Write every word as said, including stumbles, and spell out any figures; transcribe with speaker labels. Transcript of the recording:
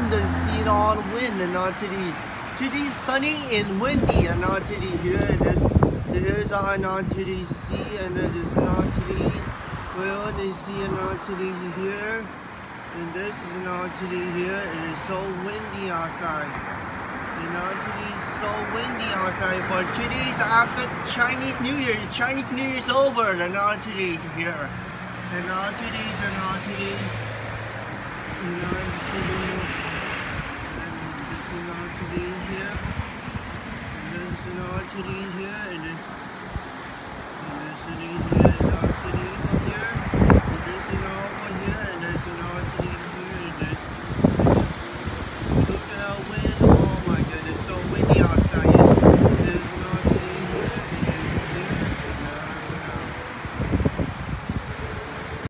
Speaker 1: wind and see it all wind and not today's today's sunny and windy and not today here and there's there's our not today's sea and there's not today well they see and not today's here and this is not today here and it's so windy outside and not today's so windy outside but today's after Chinese New Year. Chinese New Year's over and not today's here and not today's and not today. You know, today, and this is not today here, and this is not today here, and this, and this is here.